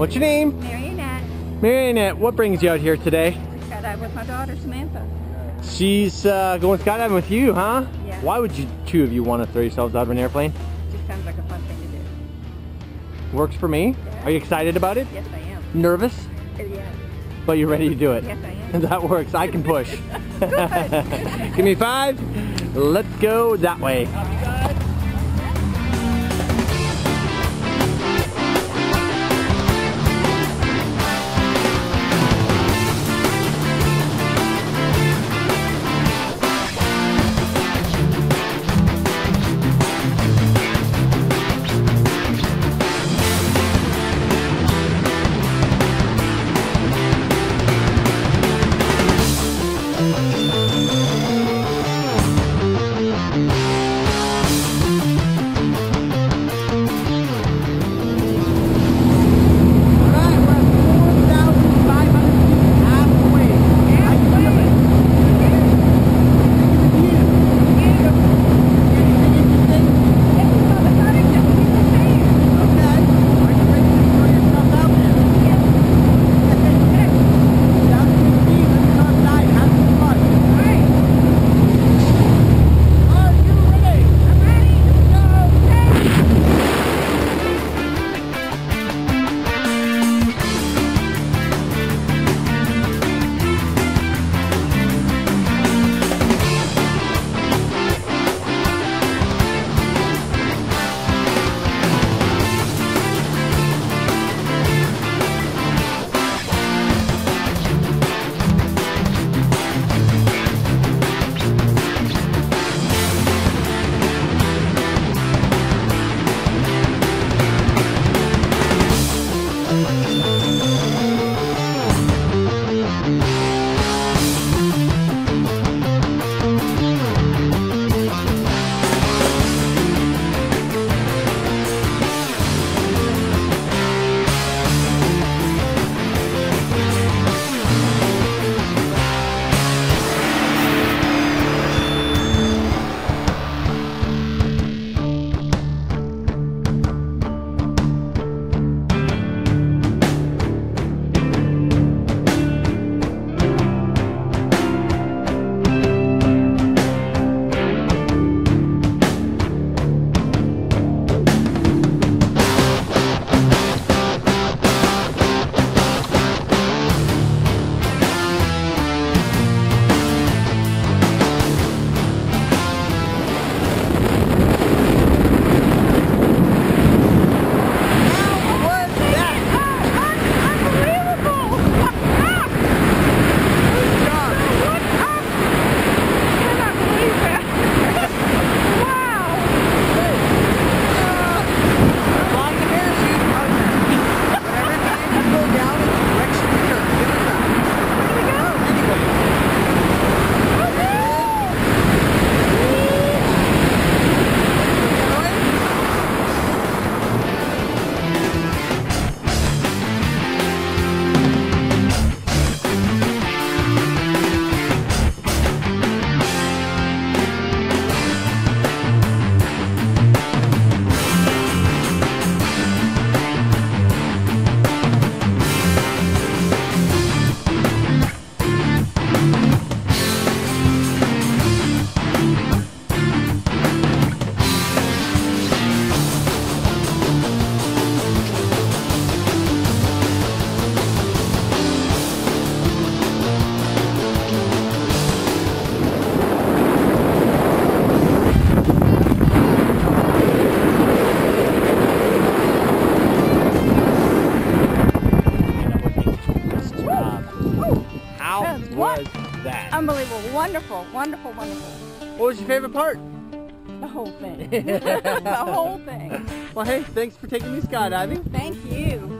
What's your name? Marionette. Marionette, what brings you out here today? Skydive with my daughter, Samantha. She's going skydiving with you, huh? Yeah. Why would you two of you want to throw yourselves out of an airplane? Just sounds like a fun thing to do. Works for me. Yeah. Are you excited about it? Yes, I am. Nervous? Yes. But you're ready to do it? Yes, I am. That works. I can push. Give me 5. Let's go that way. was that? Unbelievable. Wonderful, wonderful, wonderful. What was your favorite part? The whole thing. The whole thing. Well, hey, thanks for taking me skydiving. Thank you.